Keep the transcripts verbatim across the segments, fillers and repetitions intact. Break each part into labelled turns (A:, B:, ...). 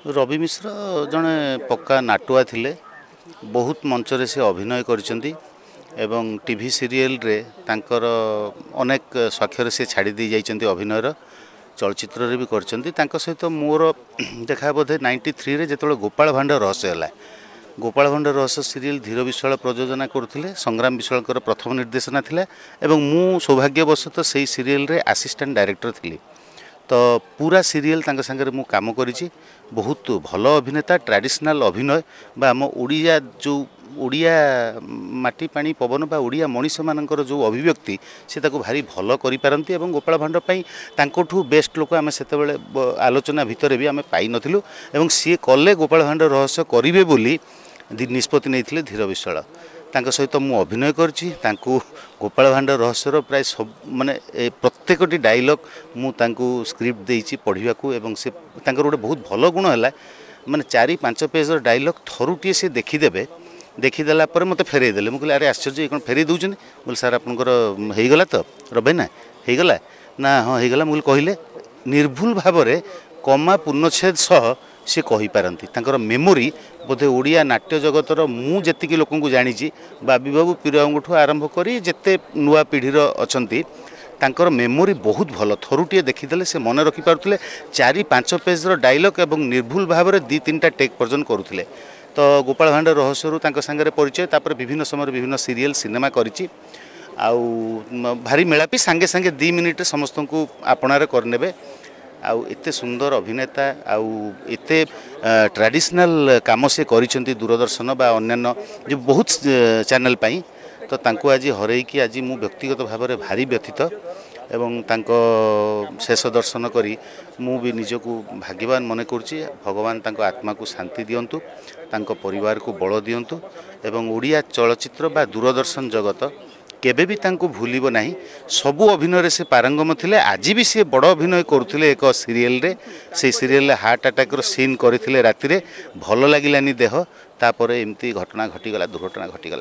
A: रवि मिश्र जड़े पक्का नाटुआ थिले बहुत मंचरे से अभिनय करिसेंती एवं टीवी सीरियल रे तांकर अनेक स्वाक्षर से छाड़ी दी जाइछंती अभिनयर चलचित्र रे भी करछंती तांको सहित मोर देखा बोधे नाइंटी थ्री रे जेतोले गोपाल भांड रहस्य हला गोपाल भांड रहस्य सीरियल धीर विश्वाल प्रयोजना करथिले संग्राम विश्वाल प्रथम निर्देशना थिला एवं मु सौभाग्यवशत सेही सीरियल रे असिस्टेंट डायरेक्टर थिली। तो पूरा सीरियल तांका संगे मु काम करिछि बहुत भल अभिनेता ट्रेडिशनल अभिनय बा आम ओडिया जो ओडिया माटी पानी पवन बा ओडिया मनीष मानकर जो अभिव्यक्ति से ताको भारी भल करि पारंती एवं गोपाल भांड पई तांकोठू बेस्ट लोक आमे सेते बेले आलोचना भितर भी आमे पाई नथिलु एवं सी कले गोपाल भांड रहस्य करिवे बोली निष्पत्ति नैथिले धीर विश्वाल तांका सहित मु अभिनय करछि तांको गोपाल भांड रहस्यर प्राय सब माने प्रत्येकटी डायलॉग मु तांको स्क्रिप्ट देइछि पढिबाकू एवं से तांकर गोटे बहुत भल गुण है माने चारि पांच पेज डायलॉग थरुटी से देखिदेबे देखीदेला मत फेरई देले मुझे अरे आश्चर्य कौन फेरई दूसरी बोले सार आपंकर होगला तो रबे ना होगला ना हाँ होगला मुझे कहले निर्भुल भाव में कमा पूर्णछेद सह सी कहीपारती तांकर मेमोरी बोधे ओडिया नाट्य जगतर मु जेतिकी लोक जानी बाबी बाबू पीरठू आरंभ करी जेते नुआ पीढ़ीर अछंती तांकर मेमोरी बहुत भल थरुटे देखीदेले से मन रखिपारुथिले चारि पांच पेज डायलॉग एवं निर्भुल भाव में दी तीन टा टेक पर्यटन करुथिले। तो गोपाल भांड रहस्यरू तांका संगे परिचय तापर विभिन्न समय विभिन्न सीरियल सिनेमा करिछि आउ भारी मेलापी सांगे सांगे दी मिनिट समस्त को आपणार करनेबे आउ एते सुंदर अभिनेता आउ एते ट्रेडिशनल काम से करिसेंती दूरदर्शन बा अन्यान्य जो बहुत चैनल पाई तो तांको आज हरई कि आज मु व्यक्तिगत भाव में भारी व्यथित एवं तांको शेष दर्शन करी मु भी निजको भाग्यवान मन करछि भगवान तांको आत्मा को शांति दियंतु तांको परिवार को बल दियंतु एवं ओडिया चलचित्र बा दूरदर्शन जगत केबे भी तांको भूलिबो नाही सबु अभिनय से पारंगम थिले आज भी सी बड़ अभिनय करुथिले एक सीरियल रे से सीरियल हार्ट अटैक रो सीन करथिले राति रे भल लागिलानी देह तापर एमती घटना घटीगला दुर्घटना घटीगला।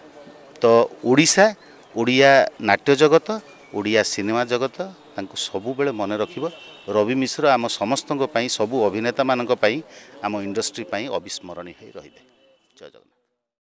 A: तो ओडिशा ओडिया नाट्य जगत ओडिया सिनेमा जगत तांको सबु बेले मन रखिबो रवि मिश्र आम समस्तक पई सबु अभिनेता मानक पई आम इंडस्ट्री पई अविस्मरणीय रहिबे। जय जगन्नाथ।